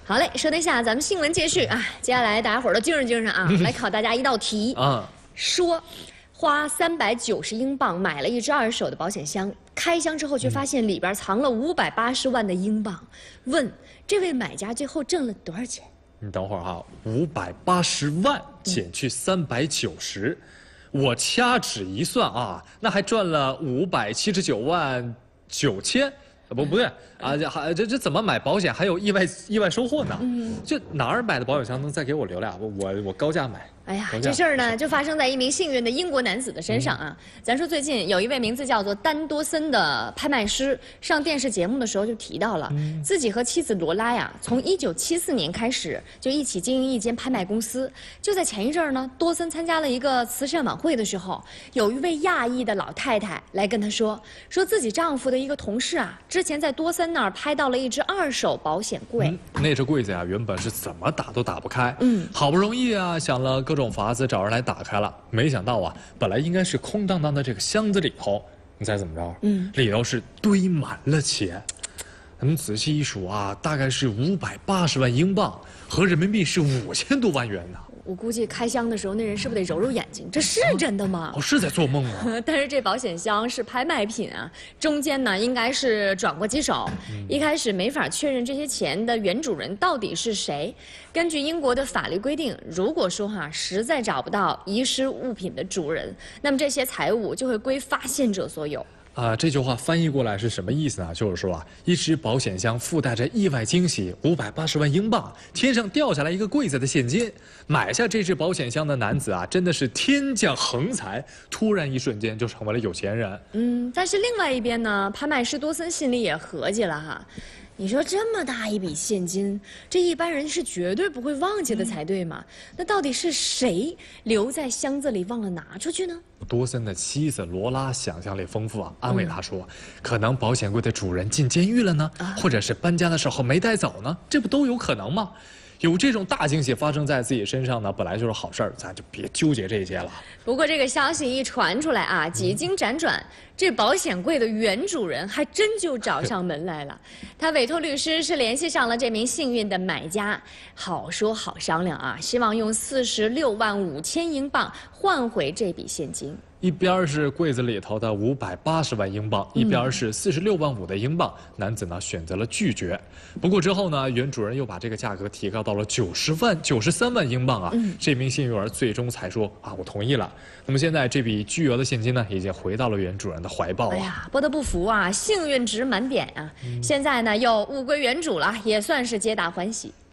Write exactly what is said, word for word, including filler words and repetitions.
好嘞，说一下咱们新闻继续啊，接下来大家伙儿都精神精神啊，来考大家一道题啊，说。 花三百九十英镑买了一只二手的保险箱，开箱之后却发现里边藏了五百八十万的英镑。问这位买家最后挣了多少钱？ 你等会儿哈，五百八十万减去三百九十，我掐指一算啊，那还赚了五百七十九万九千。 不不对啊，这还这这怎么买保险还有意外意外收获呢？嗯，这哪儿买的保险箱能再给我留俩？我我我高价买。 哎呀，这事儿呢就发生在一名幸运的英国男子的身上啊。嗯、咱说最近有一位名字叫做丹多森的拍卖师上电视节目的时候就提到了，嗯、自己和妻子罗拉呀，从一九七四年开始就一起经营一间拍卖公司。就在前一阵儿呢，多森参加了一个慈善晚会的时候，有一位亚裔的老太太来跟他说，说自己丈夫的一个同事啊。 之前在多森那儿拍到了一只二手保险柜， 嗯、那只柜子呀，原本是怎么打都打不开，嗯，好不容易啊，想了各种法子找人来打开了，没想到啊，本来应该是空荡荡的这个箱子里头，你猜怎么着？嗯，里头是堆满了钱，咱们仔细一数啊，大概是五百八十万英镑，合人民币是五千多万元呢。 我估计开箱的时候，那人是不是得揉揉眼睛？这是真的吗？ 我、哦、是在做梦吗？ 但是这保险箱是拍卖品啊，中间呢应该是转过几手，嗯、一开始没法确认这些钱的原主人到底是谁。根据英国的法律规定，如果说哈实在找不到遗失物品的主人，那么这些财物就会归发现者所有。 啊，这句话翻译过来是什么意思呢？就是说啊，一只保险箱附带着意外惊喜，五百八十万英镑，天上掉下来一个柜子的现金。买下这只保险箱的男子啊，真的是天降横财，突然一瞬间就成为了有钱人。 嗯，但是另外一边呢，拍卖师多森心里也合计了哈。 你说这么大一笔现金，这一般人是绝对不会忘记的才对嘛？那到底是谁留在箱子里忘了拿出去呢？ 多森的妻子罗拉想象力丰富啊，安慰他说：“嗯、可能保险柜的主人进监狱了呢，啊、或者是搬家的时候没带走呢，这不都有可能吗？” 有这种大惊喜发生在自己身上呢，本来就是好事儿，咱就别纠结这些了。 不过这个消息一传出来啊，几经辗转，这保险柜的原主人还真就找上门来了。他委托律师是联系上了这名幸运的买家，好说好商量啊，希望用四十六万五千英镑换回这笔现金。 一边是柜子里头的五百八十万英镑，一边是四十六万五的英镑。男子呢选择了拒绝。不过之后呢，原主人又把这个价格提高到了九十万、九十三万英镑啊。嗯、这名幸运儿最终才说啊，我同意了。那么现在这笔巨额的现金呢，已经回到了原主人的怀抱啊。哎呀，不得不服啊，幸运值满点啊！嗯、现在呢又物归原主了，也算是皆大欢喜。